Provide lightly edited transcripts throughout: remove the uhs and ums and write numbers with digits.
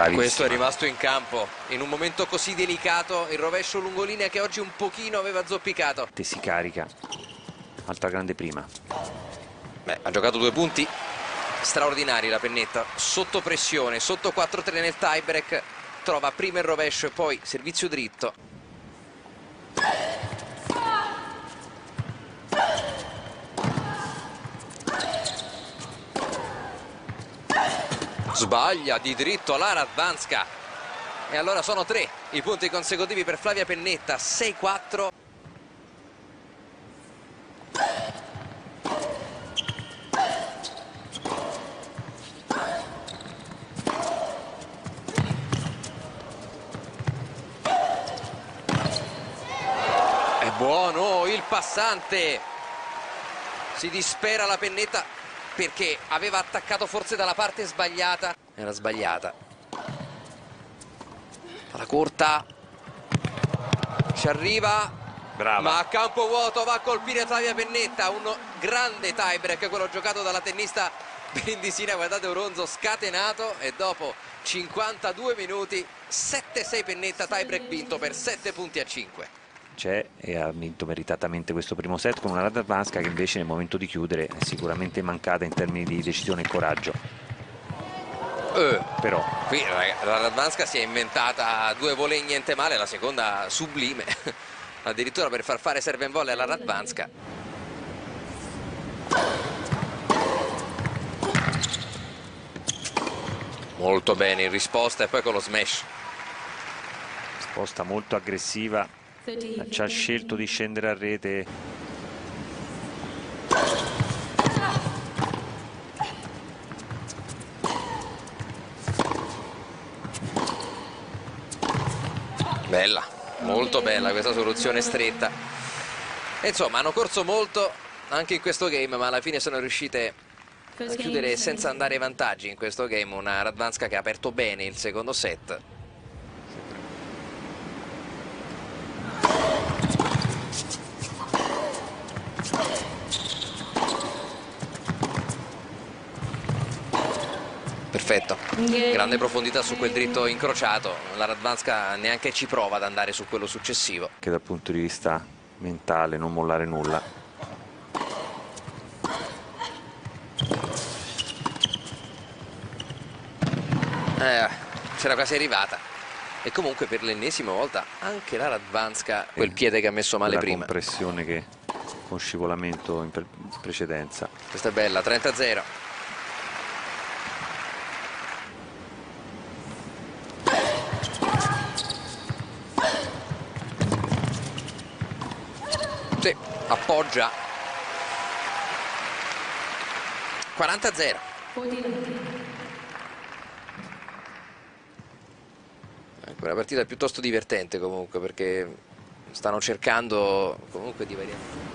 bravissima. Questo è rimasto in campo in un momento così delicato, il rovescio lungolinea che oggi un pochino aveva zoppicato. Si carica, altra grande prima. Beh, ha giocato 2 punti straordinari la Pennetta, sotto pressione, sotto 4-3 nel tiebreak, trova prima il rovescio e poi servizio dritto. Sbaglia di dritto la Radwanska e allora sono 3 i punti consecutivi per Flavia Pennetta, 6-4. È buono il passante, si dispera la Pennetta perché aveva attaccato forse dalla parte sbagliata, era sbagliata. La corta ci arriva, brava, ma a campo vuoto va a colpire Flavia Pennetta. Un grande tiebreak quello giocato dalla tennista brindisina, guardate, un ronzo scatenato e dopo 52 minuti 7-6 Pennetta, tiebreak vinto per 7-5. c'è e ha vinto meritatamente questo primo set con una Radwanska che invece nel momento di chiudere è sicuramente mancata in termini di decisione e coraggio. Però qui la Radwanska si è inventata 2 volley niente male, la seconda sublime addirittura per far fare serve and volley alla Radwanska. Molto bene in risposta e poi con lo smash, risposta molto aggressiva, ci ha scelto di scendere a rete. bella, molto bella questa soluzione stretta. E insomma hanno corso molto anche in questo game, ma alla fine sono riuscite a chiudere senza andare ai vantaggi in questo game. Una Radwanska che ha aperto bene il secondo set. Perfetto, grande profondità su quel dritto incrociato, la Radwanska neanche ci prova ad andare su quello successivo. Che dal punto di vista mentale non mollare nulla. C'era quasi arrivata e comunque per l'ennesima volta anche la Radwanska quel piede che ha messo male prima. La compressione che con scivolamento in precedenza. Questa è bella, 30-0. Sì, appoggia. 40-0. Una partita piuttosto divertente comunque, perché stanno cercando comunque di variare.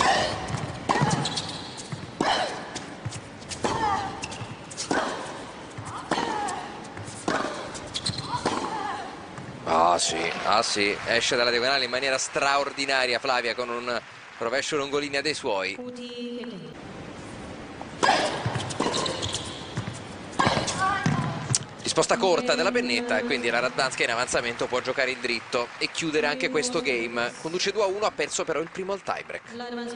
Ah sì, esce dalla diagonale in maniera straordinaria Flavia con un rovescio lungolinea dei suoi. Risposta corta della Pennetta e quindi la Radwanska in avanzamento può giocare in dritto e chiudere anche questo game. Conduce 2-1, ha perso però il primo al tiebreak.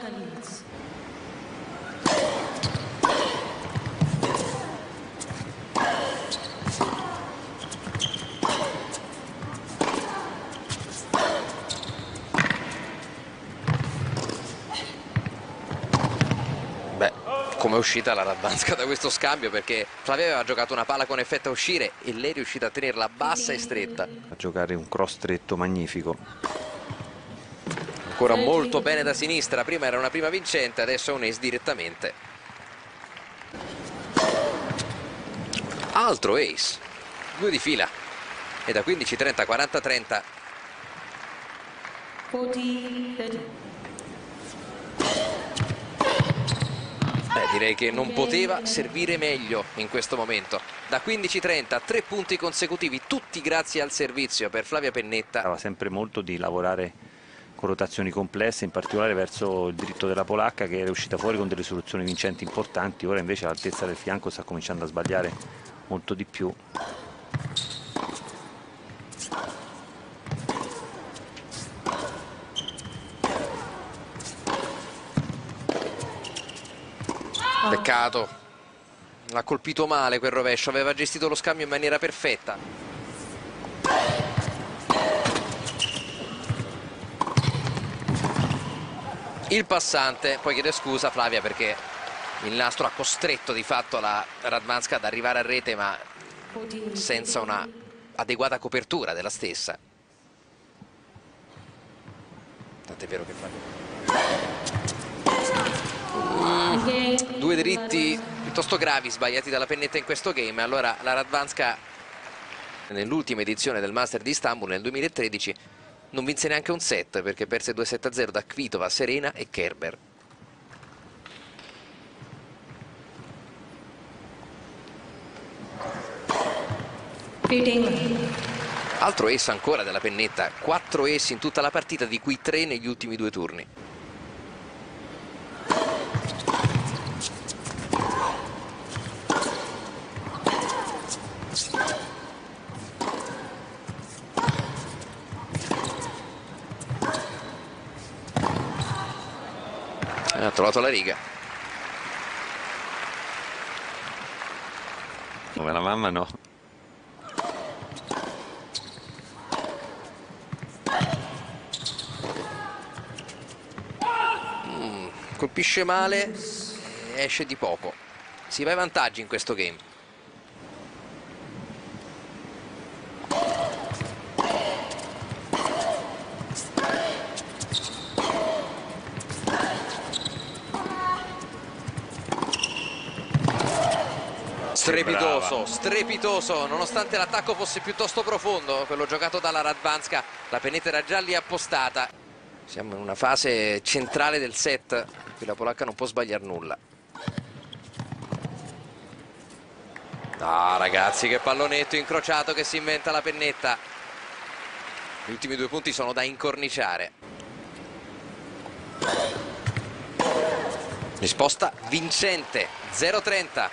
Come è uscita la Radwanska da questo scambio, perché Flavia aveva giocato una palla con effetto a uscire e lei è riuscita a tenerla bassa e stretta. A giocare un cross stretto magnifico. Ancora molto bene da sinistra, prima era una prima vincente, adesso è un ace direttamente. Altro ace, 2 di fila e da 15-30, 40-30. Direi che non poteva servire meglio in questo momento. Da 15-30, 3 punti consecutivi, tutti grazie al servizio per Flavia Pennetta. Stava sempre molto di lavorare con rotazioni complesse, in particolare verso il dritto della polacca, che era uscita fuori con delle soluzioni vincenti importanti. Ora invece all'altezza del fianco sta cominciando a sbagliare molto di più. Peccato, l'ha colpito male quel rovescio, aveva gestito lo scambio in maniera perfetta. Il passante, poi chiede scusa Flavia perché il nastro ha costretto di fatto la Radwanska ad arrivare a rete, ma senza una adeguata copertura della stessa. Tant'è vero che Flavia... Due diritti piuttosto gravi sbagliati dalla pennetta in questo game. Allora la Radwanska nell'ultima edizione del Master di Istanbul nel 2013 non vinse neanche un set, perché perse 2-7-0 da Kvitova, Serena e Kerber. Altro ace ancora della pennetta, 4 ace in tutta la partita, di cui 3 negli ultimi 2 turni. Ha trovato la riga. Come la mamma no. Colpisce male, esce di poco. Si va ai vantaggi in questo game. Strepitoso, strepitoso, nonostante l'attacco fosse piuttosto profondo, quello giocato dalla Radwanska, la pennetta era già lì appostata. Siamo in una fase centrale del set, qui la polacca non può sbagliare nulla. Ah, ragazzi, che pallonetto incrociato che si inventa la pennetta. Gli ultimi 2 punti sono da incorniciare. Risposta vincente, 0-30.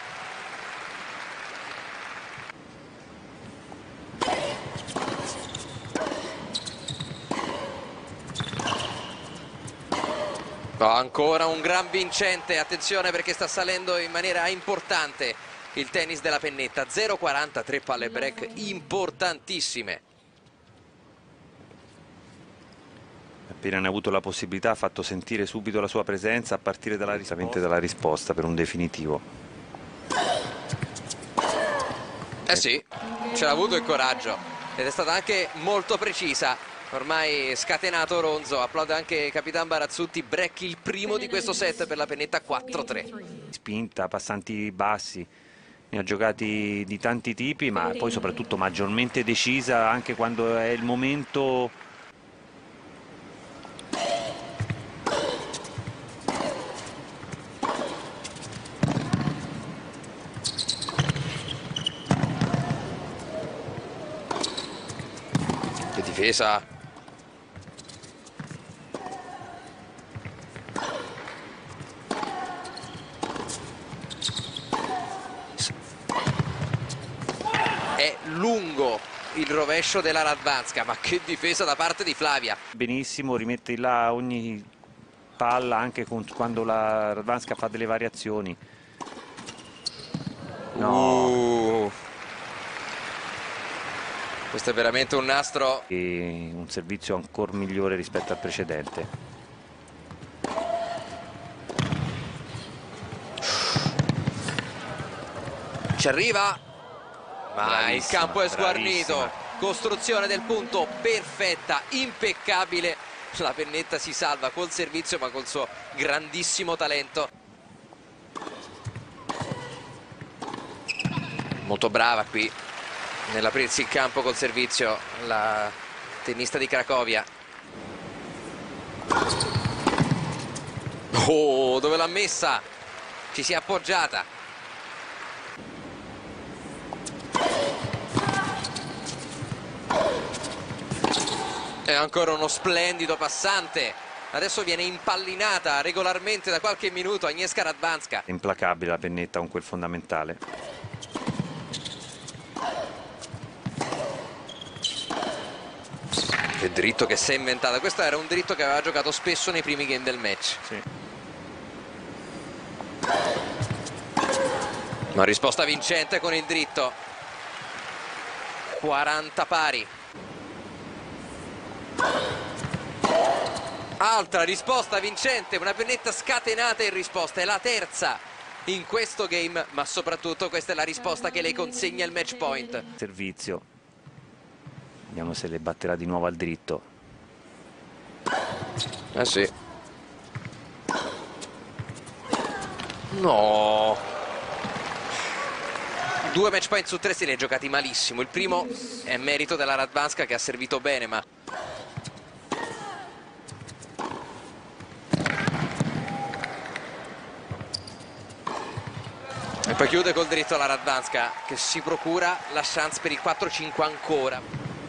Ancora un gran vincente, attenzione perché sta salendo in maniera importante il tennis della pennetta. 0-40, 3 palle break importantissime. Appena ne ha avuto la possibilità ha fatto sentire subito la sua presenza a partire dalla risposta per un definitivo. Eh sì, ce l'ha avuto il coraggio ed è stata anche molto precisa. Ormai scatenato Ronzo, applaude anche Capitan Barazzutti. Break il primo di questo set per la pennetta, 4-3. Spinta, passanti bassi, ne ha giocati di tanti tipi, ma poi soprattutto maggiormente decisa anche quando è il momento. Che difesa! È lungo il rovescio della Radwanska, ma che difesa da parte di Flavia. Benissimo, rimette là ogni palla anche quando la Radwanska fa delle variazioni. No. Questo è veramente un nastro. E un servizio ancora migliore rispetto al precedente. Ci arriva. Ma il campo è sguarnito, bravissima. Costruzione del punto perfetta, impeccabile. La pennetta si salva col servizio ma col suo grandissimo talento. Molto brava qui nell'aprirsi il campo col servizio la tennista di Cracovia. Oh, dove l'ha messa? Ci si è appoggiata. E ancora uno splendido passante. Adesso viene impallinata regolarmente da qualche minuto Agnieszka Radwanska. Implacabile la pennetta con quel fondamentale. Che dritto che si è inventata. Questo era un dritto che aveva giocato spesso nei primi game del match. Sì. Una risposta vincente con il dritto. 40 pari. Altra risposta vincente, una pennetta scatenata in risposta, è la terza in questo game, ma soprattutto questa è la risposta che le consegna il match point. Servizio, vediamo se le batterà di nuovo al dritto. Sì. No. 2 match point su 3 se li è giocati malissimo. Il primo è merito della Radwanska che ha servito bene, ma e poi chiude col dritto la Radwanska che si procura la chance per il 4-5 ancora.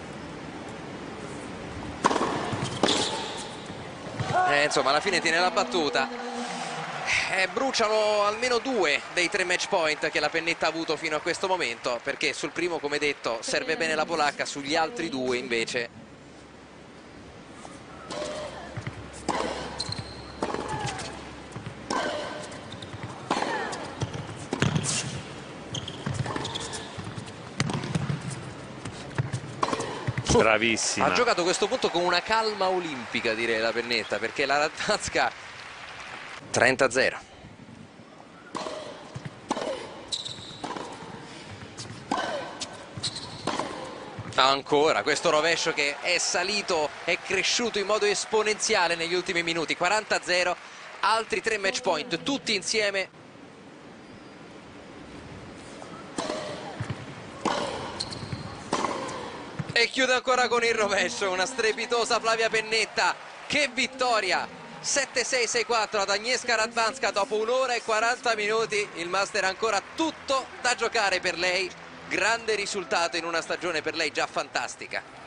Insomma alla fine tiene la battuta. Bruciano almeno 2 dei 3 match point che la pennetta ha avuto fino a questo momento, perché sul primo, come detto, serve bene la polacca, sugli altri 2 invece bravissima. ha giocato questo punto con una calma olimpica, direi, la pennetta, perché la Radwanska 30-0. Ancora questo rovescio che è salito, è cresciuto in modo esponenziale negli ultimi minuti. 40-0, altri 3 match point tutti insieme. E chiude ancora con il rovescio, una strepitosa Flavia Pennetta. Che vittoria! 7-6-6-4 ad Agnieszka Radwanska dopo 1 ora e 40 minuti. Il master ha ancora tutto da giocare per lei. Grande risultato in una stagione per lei già fantastica.